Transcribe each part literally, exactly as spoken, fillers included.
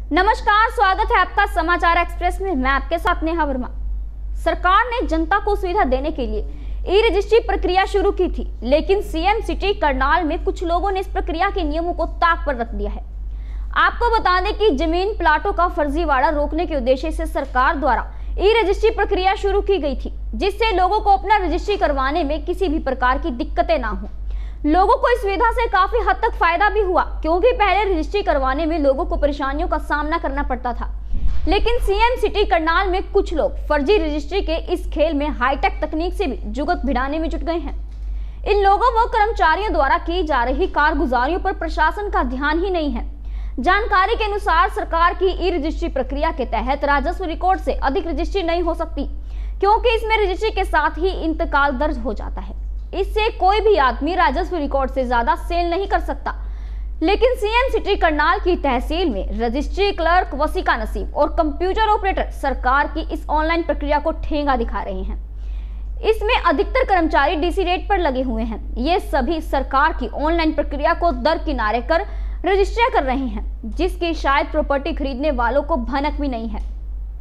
नमस्कार, स्वागत है आपका समाचार एक्सप्रेस में। मैं आपके साथ नेहा वर्मा। सरकार ने जनता को सुविधा देने के लिए ई रजिस्ट्री प्रक्रिया शुरू की थी, लेकिन सीएम सिटी करनाल में कुछ लोगों ने इस प्रक्रिया के नियमों को ताक पर रख दिया है। आपको बता दें कि जमीन प्लाटों का फर्जीवाड़ा रोकने के उद्देश्य से सरकार द्वारा ई रजिस्ट्री प्रक्रिया शुरू की गई थी, जिससे लोगों को अपना रजिस्ट्री करवाने में किसी भी प्रकार की दिक्कतें ना हो। लोगों को इस सुविधा से काफी हद तक फायदा भी हुआ, क्योंकि पहले रजिस्ट्री करवाने में लोगों को परेशानियों का सामना करना पड़ता था। लेकिन सीएम सिटी करनाल में कुछ लोग फर्जी रजिस्ट्री के इस खेल में हाईटेक तकनीक से भी जुगत भिड़ाने में जुट गए हैं। इन लोगों व कर्मचारियों द्वारा की जा रही कारगुजारियों पर प्रशासन का ध्यान ही नहीं है। जानकारी के अनुसार सरकार की ई रजिस्ट्री प्रक्रिया के तहत राजस्व रिकॉर्ड से अधिक रजिस्ट्री नहीं हो सकती, क्योंकि इसमें रजिस्ट्री के साथ ही इंतकाल दर्ज हो जाता है। इससे कोई भी आदमी राजस्व रिकॉर्ड से ज्यादा सेल नहीं कर सकता। लेकिन सीएम सिटी करनाल की तहसील में रजिस्ट्री क्लर्क वसीका नसीब और कंप्यूटर ऑपरेटर सरकार की इस ऑनलाइन प्रक्रिया को ठेंगा दिखा रहे हैं। इसमें अधिकतर कर्मचारी डीसी रेट पर लगे हुए हैं। ये सभी सरकार की ऑनलाइन प्रक्रिया को दरकिनारे कर रजिस्ट्रियां कर रहे हैं, जिसकी शायद प्रॉपर्टी खरीदने वालों को भनक भी नहीं है।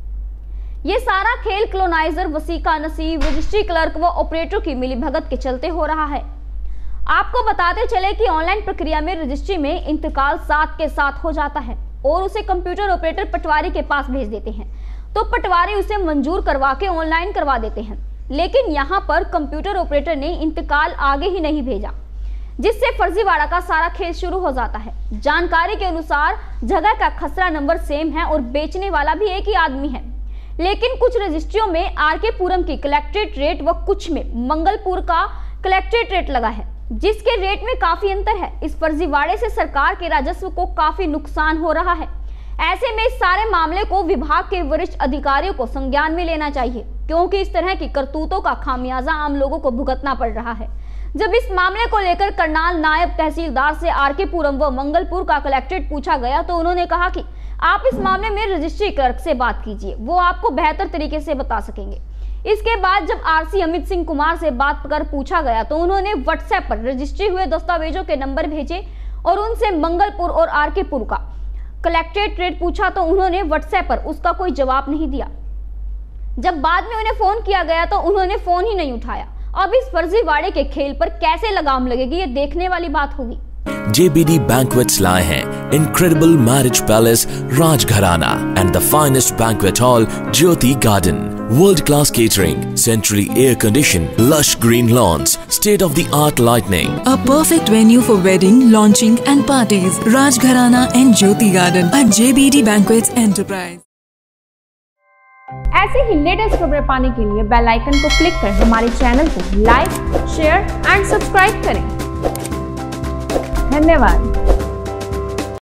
ये सारा खेल क्लोनाइजर वसीका नसीब, रजिस्ट्री क्लर्क व ऑपरेटर की मिलीभगत के चलते हो रहा है। आपको बताते चले कि ऑनलाइन प्रक्रिया में रजिस्ट्री में इंतकाल साथ के साथ हो जाता है और उसे कंप्यूटर ऑपरेटर पटवारी के पास भेज देते हैं, तो पटवारी उसे मंजूर करवा के ऑनलाइन करवा देते हैं। लेकिन यहाँ पर कंप्यूटर ऑपरेटर ने इंतकाल आगे ही नहीं भेजा, जिससे फर्जीवाड़ा का सारा खेल शुरू हो जाता है। जानकारी के अनुसार जगह का खसरा नंबर सेम है और बेचने वाला भी एक ही आदमी है, लेकिन कुछ रजिस्ट्रियों में आरके पुरम की कलेक्ट्रेट रेट व कुछ में मंगलपुर का कलेक्ट्रेट रेट लगा है, जिसके रेट में काफी अंतर है। इस फर्जीवाड़े से सरकार के राजस्व को काफी नुकसान हो रहा है। ऐसे में इस सारे मामले को विभाग के वरिष्ठ अधिकारियों को संज्ञान में लेना चाहिए, क्योंकि इस तरह की करतूतों का खामियाजा आम लोगों को भुगतना पड़ रहा है। जब इस मामले को लेकर करनाल नायब तहसीलदार से आरके पुरम व मंगलपुर का कलेक्ट्रेट पूछा गया, तो उन्होंने कहा कि आप इस मामले में रजिस्ट्री क्लर्क से बात कीजिए, वो आपको बेहतर तरीके से बता सकेंगे। इसके बाद जब आरसी अमित सिंह कुमार से बात कर पूछा गया, तो उन्होंने व्हाट्सएप पर रजिस्ट्री हुए दस्तावेजों के नंबर भेजे और उनसे मंगलपुर और आरकेपुर का कलेक्ट्रेट रेट पूछा, तो उन्होंने व्हाट्सएप पर उसका कोई जवाब नहीं दिया। जब बाद में उन्हें फोन किया गया, तो उन्होंने फोन ही नहीं उठाया। अब इस फर्जीवाड़े के खेल पर कैसे लगाम लगेगी, ये देखने वाली बात होगी। J B D Banquets लाए हैं incredible marriage palace Rajgharana and the finest banquet hall Jyoti Garden. World class catering, centrally air conditioned, lush green lawns, state of the art lighting. A perfect venue for wedding, launching and parties. Rajgharana and Jyoti Garden at J B D Banquets Enterprise. ऐसे ही latest खबरें पाने के लिए bell icon को click कर हमारे channel को like, share and subscribe करें। धन्यवाद।